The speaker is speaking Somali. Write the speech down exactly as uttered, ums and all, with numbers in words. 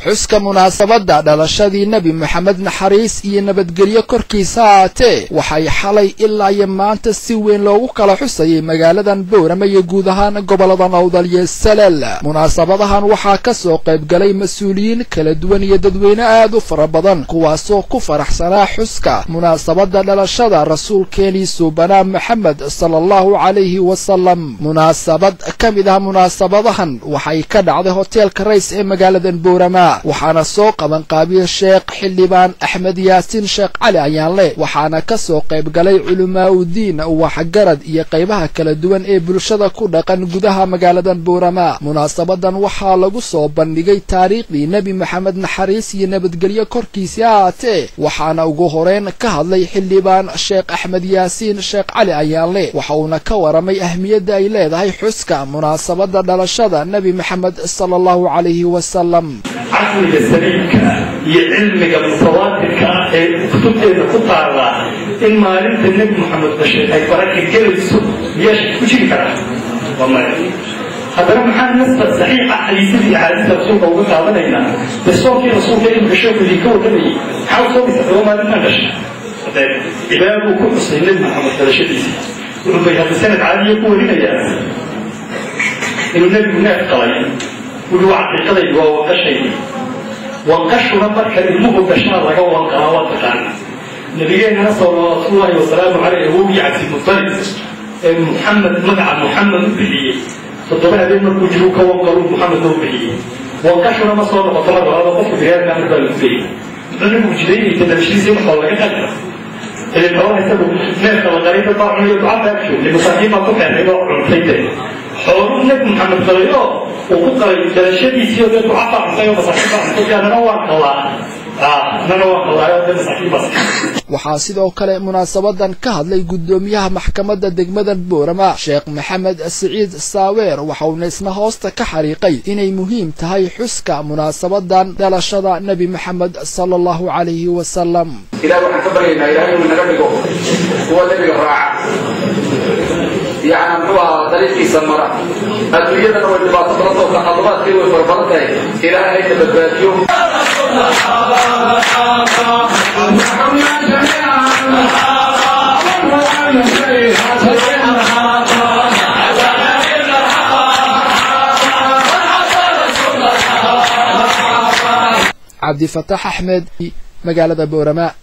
xuska munaasabada dhalashadii nabi maxamed naxariis iyo nabadgelyo korkiisa aatee waxay xalay ilaa iyo maanta si weyn loogu kala xusayay magaaladan Boorama iyo guud ahaan gobolada Awdal iyo Salal. munaasabadahan waxaa ka soo qayb galay mas'uuliyiin kala duwan iyo dadweyne aad u fara badan kuwaasoo ku faraxsanaa xuska munaasabada dhalashada rasuulkeeni suubana maxamed sallallahu alayhi wasallam. munaasabad kamid ah munaasabadahan waxay ka dhacday hoteelka Rays ee magaaladan Boorama waxaana soo qaban qaabiye Sheekh Xildhibaan Axmed Yaasiin Sheekh Cali Ayaanle waxaana ka soo qayb galay culumaa u diin waxgarad iyo qaybaha kala duwan ee bulshada ku dhaqan gudaha magaaladan Boorama. munaasabadan waxaa lagu soo bandhigay taariikhdii nabi maxamed naxariis iyo nabadgelyo korkiisa aatee waxaana ugu horeen ka hadlay Xildhibaan Sheekh Axmed Yaasiin Sheekh Cali Ayaanle waxauna ka waramay ahmiyadda ay leedahay xuska munaasabada dhalashada nabi maxamed sallallahu alayhi wasallam. عقل السليم يعلم المتواتر كتب الخطارة إن ما علمت النبي محمد بشير أي بركة الجلس يش وشيء كذا والله هذا محل نسبة صحيحة حديث في حديث رسول الله وقال علينا الصوت رسول الله بشير اللي كون كذي حاول صوت وما لنا بشير هذا إذا أبو كل سنين محمد بشير وربي هذا السنة عادية يقول لنا يا إنه النبي هناك قليل ولو عقيقة وهو قشي وقشنا بركة المه قشنا رجوا القنوات بتاعنا نبينا صلى الله عليه وسلم عليه هو يعزي المطلب محمد مدع محمد به فطبعا بيننا وجهه كوكب محمد به وقشنا ما صار بطلب هذا قف في هذا كان بالفعل لأنه وجدين يتنشي زي ما قال لك اللي هو يسبب ناس الغريبة طبعا يتعب أكشن لمصاحبة طبعا يبقى عن حوار النبي محمد صلى الله عليه وسلم وقال الشيء يصير يتعب عن طيب مصاحبة أنا نوع الله آه أنا نوع الله يا مصاحبة waxaa sidoo kale munaasabadan ka hadlay gudoomiyaha maxkamadda degmada Boorama Sheekh Maxamed Saciid Saaweer waxauna isna hoosta ka xariiqay inay muhiim tahay xuska munaasabadan dhalashada nabi maxamed sallallahu alayhi wasallam. ilaa waxa ka bareeyay ilaahay inuu naga dhigo kuwa nabiga raaca يعني هو طريقي سمرة أدوية نوع اللي بعتبرته وتحضرات كي وفربرتها إلى هاي البديو عبد الفتاح أحمد مقالة بورما.